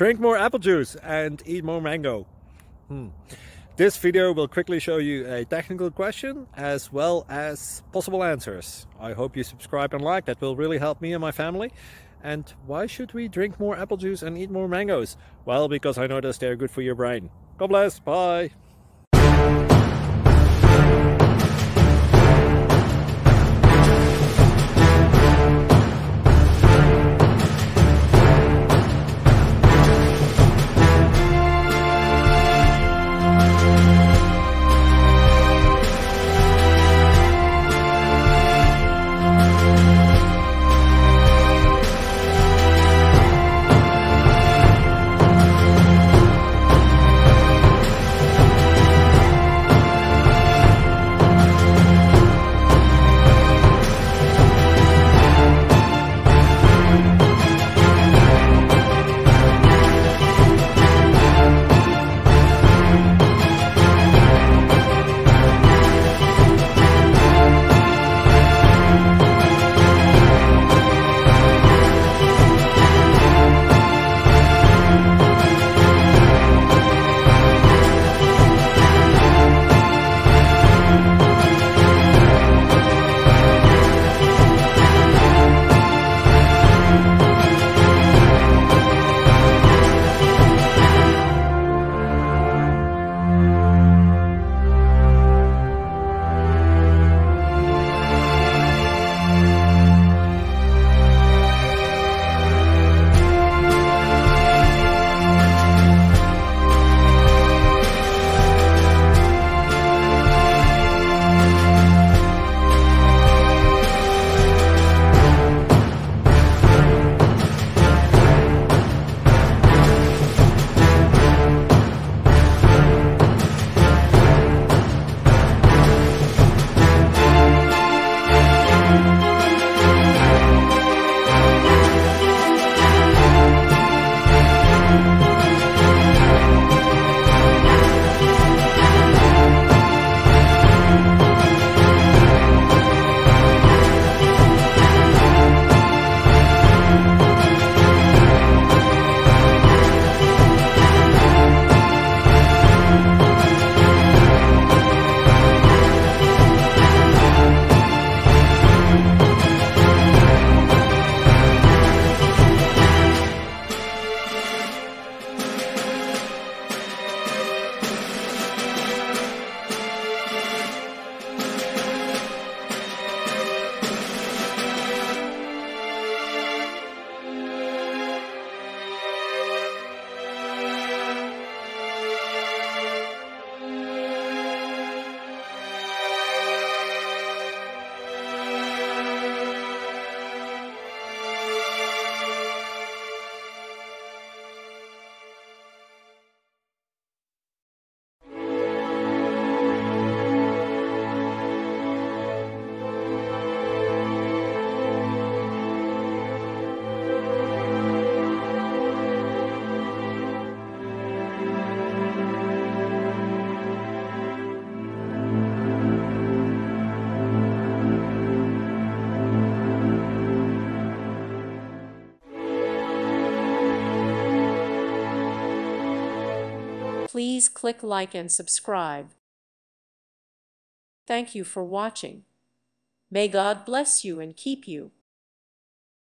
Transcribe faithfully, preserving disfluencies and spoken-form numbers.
Drink more apple juice and eat more mango. Hmm. This video will quickly show you a technical question as well as possible answers. I hope you subscribe and like, that will really help me and my family. And why should we drink more apple juice and eat more mangoes? Well, because I noticed they're good for your brain. God bless, bye! Please click like and subscribe. Thank you for watching. May God bless you and keep you.